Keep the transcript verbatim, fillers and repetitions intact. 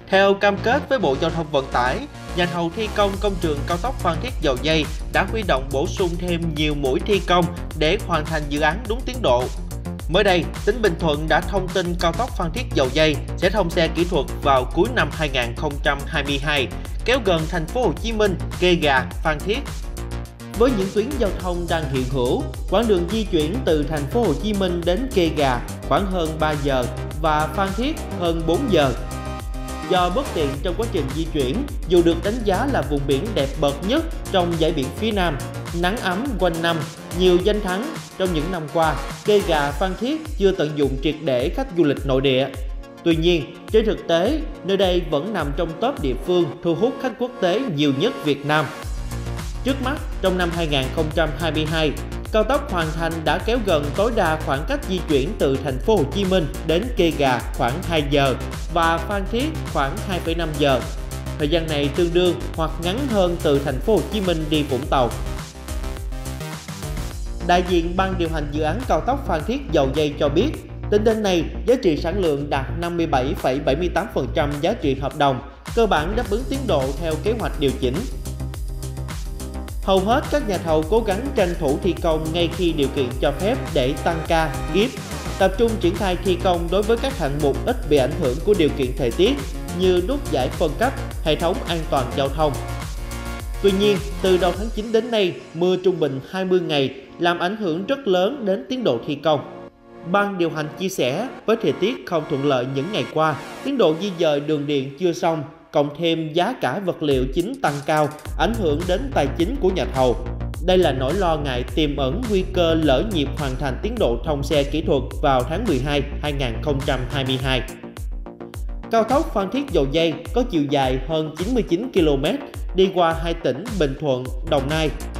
Theo cam kết với Bộ Giao thông Vận tải, nhà thầu thi công công trường cao tốc Phan Thiết - Dầu Giây đã huy động bổ sung thêm nhiều mũi thi công để hoàn thành dự án đúng tiến độ. Mới đây, tỉnh Bình Thuận đã thông tin cao tốc Phan Thiết - Dầu Giây sẽ thông xe kỹ thuật vào cuối năm hai nghìn không trăm hai mươi hai, kéo gần thành phố Hồ Chí Minh, Kê Gà, Phan Thiết. Với những tuyến giao thông đang hiện hữu, quãng đường di chuyển từ thành phố Hồ Chí Minh đến Kê Gà khoảng hơn ba giờ và Phan Thiết hơn bốn giờ. Do bất tiện trong quá trình di chuyển, dù được đánh giá là vùng biển đẹp bậc nhất trong dải biển phía Nam, nắng ấm quanh năm, nhiều danh thắng trong những năm qua, Kê Gà Phan Thiết chưa tận dụng triệt để khách du lịch nội địa. Tuy nhiên, trên thực tế, nơi đây vẫn nằm trong top địa phương thu hút khách quốc tế nhiều nhất Việt Nam. Trước mắt, trong năm hai nghìn không trăm hai mươi hai, cao tốc hoàn thành đã kéo gần tối đa khoảng cách di chuyển từ thành phố Hồ Chí Minh đến Kê Gà khoảng hai giờ và Phan Thiết khoảng hai phẩy năm giờ. Thời gian này tương đương hoặc ngắn hơn từ thành phố Hồ Chí Minh đi Vũng Tàu. Đại diện ban điều hành dự án cao tốc Phan Thiết - Dầu Giây cho biết, tính đến nay, giá trị sản lượng đạt năm mươi bảy phẩy bảy mươi tám phần trăm giá trị hợp đồng, cơ bản đáp ứng tiến độ theo kế hoạch điều chỉnh. Hầu hết các nhà thầu cố gắng tranh thủ thi công ngay khi điều kiện cho phép để tăng ca, kíp, tập trung triển khai thi công đối với các hạng mục ít bị ảnh hưởng của điều kiện thời tiết như nút giải phân cách, hệ thống an toàn giao thông. Tuy nhiên, từ đầu tháng chín đến nay, mưa trung bình hai mươi ngày làm ảnh hưởng rất lớn đến tiến độ thi công. Ban điều hành chia sẻ, với thời tiết không thuận lợi những ngày qua, tiến độ di dời đường điện chưa xong, cộng thêm giá cả vật liệu chính tăng cao, ảnh hưởng đến tài chính của nhà thầu. Đây là nỗi lo ngại tiềm ẩn nguy cơ lỡ nhịp hoàn thành tiến độ thông xe kỹ thuật vào tháng mười hai năm hai nghìn không trăm hai mươi hai. Cao tốc Phan Thiết - Dầu Giây có chiều dài hơn chín mươi chín ki lô mét, đi qua hai tỉnh Bình Thuận, Đồng Nai.